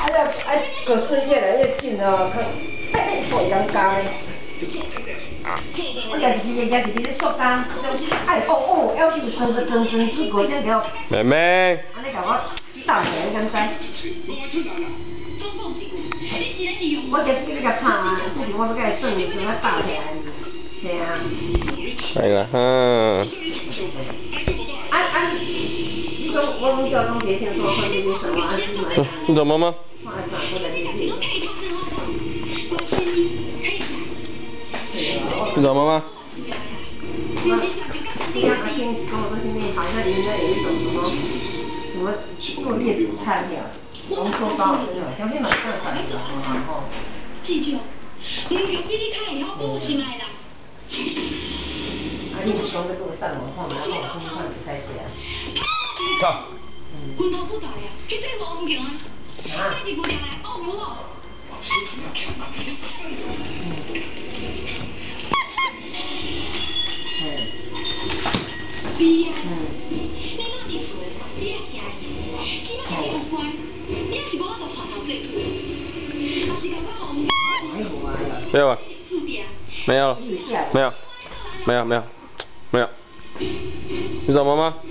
可是越来越近了，看，好尴尬呢。我夹一支，夹一支咧塑胶，要是装几个这条。 妹妹。 安尼甲我打起来，你敢知？我夹一支要甲拍啊，不是我要甲伊算，就要打起来。对啊。 来了哈。 你说我们叫东别听说会那个什么？ 你找妈妈。你找妈妈。 你看阿天跟我说前面好像人家有一种什么做叶子菜呀，浓缩包的那种，相信蛮正常的哈。 记住，唔求比你较会晓补心爱啦。 啊，你是讲在给我上网看，然后我今天看在家。 走。 阮老母大了，去对无唔强啊。啊。你是姑娘来哦我。你啊，你哪伫厝？你也惊伊，今仔日有关，你也是无法度跑头做去，若是感觉我唔没有啊。没有。没有。没有。没有。你找妈妈？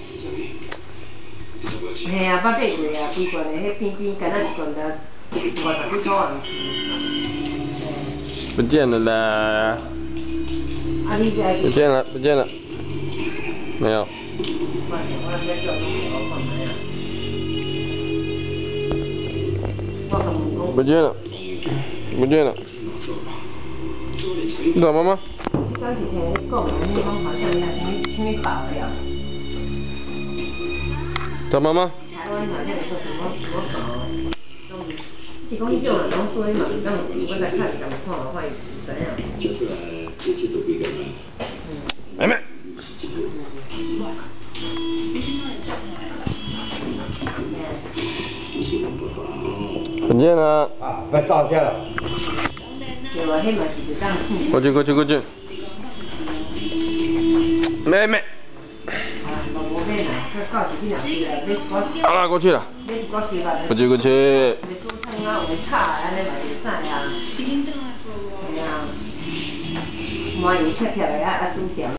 嘿啊，捌买过啊，规罐的，迄边干那一罐的，50几块也毋是。 不见了啦。 啊，你在？ 不见了，不见了。没有。不见了，不见了。你找妈妈？ 你刚几天你讲的那种好像什么饱了。 找妈妈。 台湾好像有个什么饱，是讲迄种人拢做嘛，咱我来看咁看的话，怎样？ 妹妹。不见了。 啊，快照下了。 过去。妹妹。好了，过去了。过去。 满油切片的啊，煮掉。